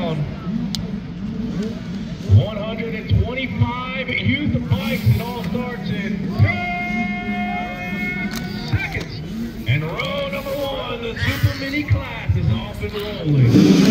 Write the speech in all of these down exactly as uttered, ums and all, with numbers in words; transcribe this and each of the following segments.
down. one hundred twenty-five youth bikes. It all starts in ten seconds. And row number one, the Super Mini class is off and rolling.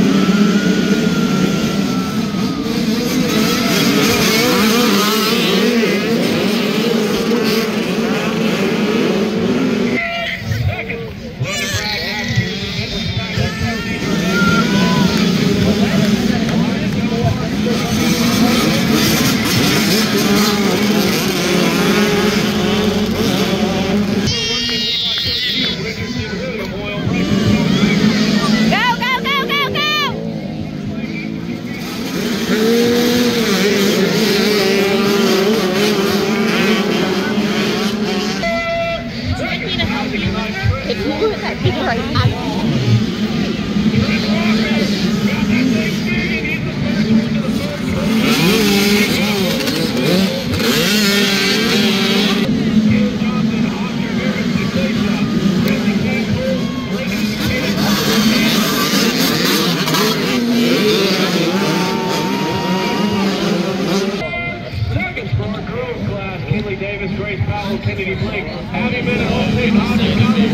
Kennedy Blake, Abby Minute, all state, Hodges, County,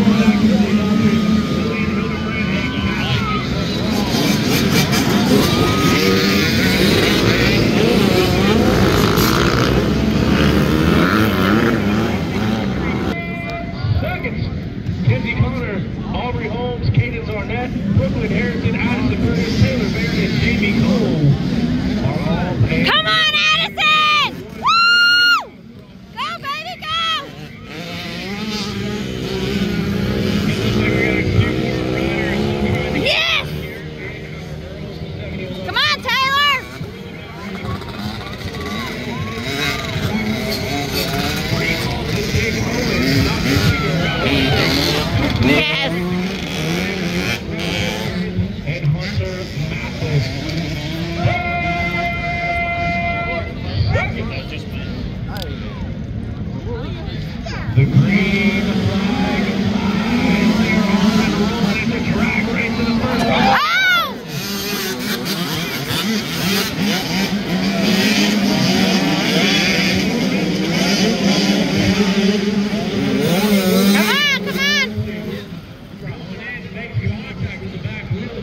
seconds, Kenzie Connor, Aubrey Holmes, Cadence Arnett, Brooklyn Harrison, Addison Burgess, Taylor Baird, and Jamie Cole are all paid. Come on! The green flag flies. They're on and rolling. It's a drag race to the first one. Oh! Come on, come on! Rolling in, makes contact with the back wheel.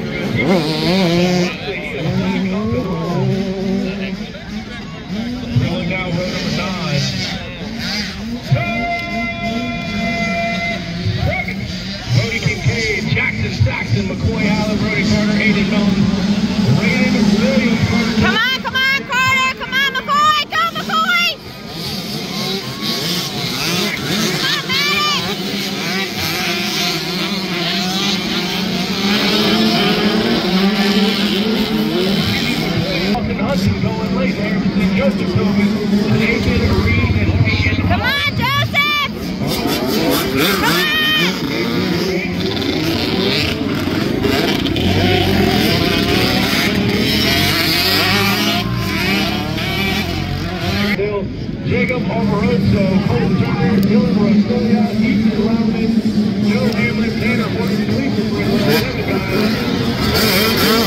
Rolling down row number nine. Saxon, McCoy, Allen, Brody Carter, Aiden Mountain, Raiden Williams. Come on, come on, Carter, come on, McCoy, go, McCoy! Come on, man! Austin Hudson going late there, and Joseph Toby, Nathan Reed, and Peyton. Come on, Joseph! Come on! Jacob Omaroso, Cole Turner, Dylan Rostoya, Ethan Loudman, Joe Hamlin, Tanner Horton, Cleveland,